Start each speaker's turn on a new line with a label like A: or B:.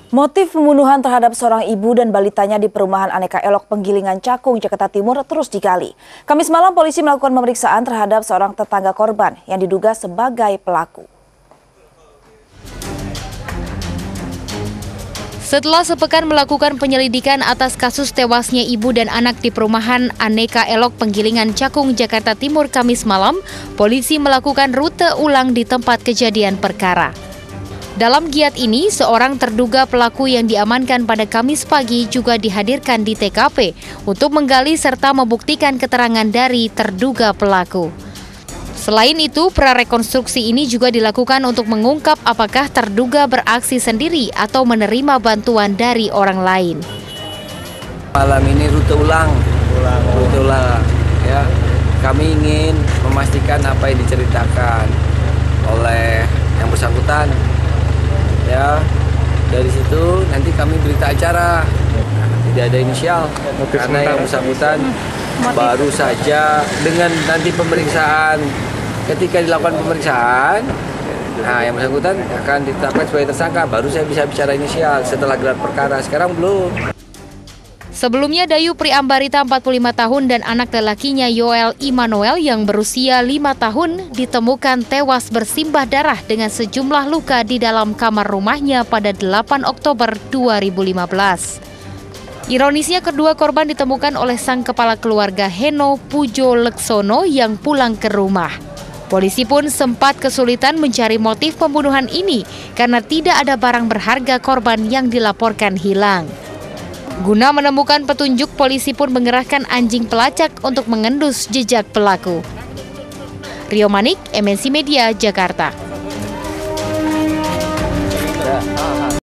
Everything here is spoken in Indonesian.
A: Motif pembunuhan terhadap seorang ibu dan balitanya di perumahan Aneka Elok Penggilingan Cakung, Jakarta Timur terus digali. Kamis malam polisi melakukan pemeriksaan terhadap seorang tetangga korban yang diduga sebagai pelaku.
B: Setelah sepekan melakukan penyelidikan atas kasus tewasnya ibu dan anak di perumahan Aneka Elok Penggilingan Cakung, Jakarta Timur Kamis malam, polisi melakukan rute ulang di tempat kejadian perkara. Dalam giat ini, seorang terduga pelaku yang diamankan pada Kamis pagi juga dihadirkan di TKP untuk menggali serta membuktikan keterangan dari terduga pelaku. Selain itu, prarekonstruksi ini juga dilakukan untuk mengungkap apakah terduga beraksi sendiri atau menerima bantuan dari orang lain.
C: Malam ini rute ulang. Ya, kami ingin memastikan apa yang diceritakan oleh yang bersangkutan. Ya, dari situ nanti kami berita acara, tidak ada inisial karena yang bersangkutan baru saja dengan nanti pemeriksaan. Ketika dilakukan pemeriksaan, yang bersangkutan akan ditetapkan sebagai tersangka, baru saya bisa bicara inisial setelah gelar perkara. Sekarang belum.
B: Sebelumnya, Dayu Priambarita 45 tahun dan anak lelakinya Yoel Immanuel yang berusia 5 tahun ditemukan tewas bersimbah darah dengan sejumlah luka di dalam kamar rumahnya pada 8 Oktober 2015. Ironisnya, kedua korban ditemukan oleh sang kepala keluarga Heno Pujo Leksono yang pulang ke rumah. Polisi pun sempat kesulitan mencari motif pembunuhan ini karena tidak ada barang berharga korban yang dilaporkan hilang. Guna menemukan petunjuk, polisi pun mengerahkan anjing pelacak untuk mengendus jejak pelaku. Rio Manik, MNC Media, Jakarta.